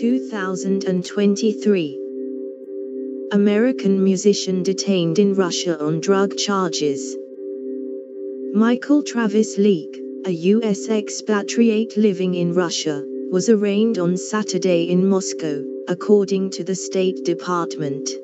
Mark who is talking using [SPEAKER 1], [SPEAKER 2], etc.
[SPEAKER 1] 2023. American musician detained in Russia on drug charges. Michael Travis Leake, a U.S. expatriate living in Russia, was arraigned on Saturday in Moscow, according to the State Department.